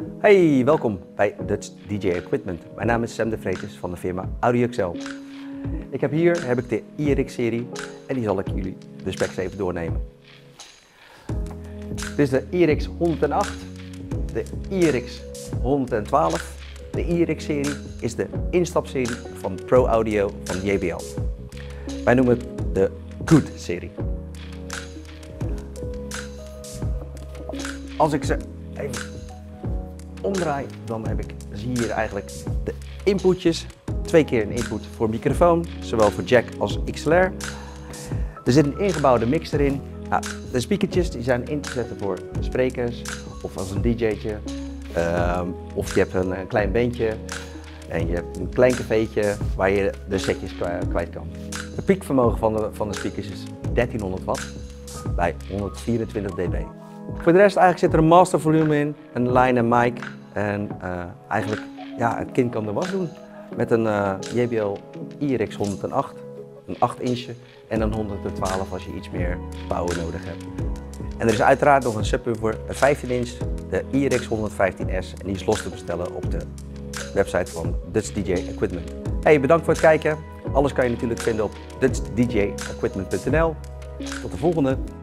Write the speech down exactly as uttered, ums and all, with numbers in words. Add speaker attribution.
Speaker 1: Hey, welkom bij Dutch D J Equipment. Mijn naam is Sam de Vretes van de firma AudioXL. Ik heb hier heb ik de I R X-serie en die zal ik jullie de specs even doornemen. Dit is de I R X honderdacht, de I R X honderdtwaalf. De I R X-serie is de instapserie van Pro Audio van J B L. Wij noemen het de Good-serie. Als ik ze even omdraai, dan heb ik, zie je hier eigenlijk de inputjes. Twee keer een input voor microfoon, zowel voor jack als X L R. Er zit een ingebouwde mix erin. Nou, de speakertjes die zijn in te zetten voor sprekers of als een D J'tje. Uh, of je hebt een, een klein bandje en je hebt een klein cafeetje waar je de setjes kwijt kan. Het piekvermogen van de, van de speakers is dertienhonderd watt bij honderdvierentwintig dB. Voor de rest eigenlijk zit er een master volume in, een line en mic en uh, eigenlijk ja, het kind kan de was doen met een uh, J B L I R X honderdacht, een acht inch en een honderdtwaalf als je iets meer power nodig hebt. En er is uiteraard nog een subwoofer, een vijftien inch, de I R X honderdvijftien S en die is los te bestellen op de website van Dutch D J Equipment. Hey, bedankt voor het kijken. Alles kan je natuurlijk vinden op dutch d j equipment punt n l. Tot de volgende!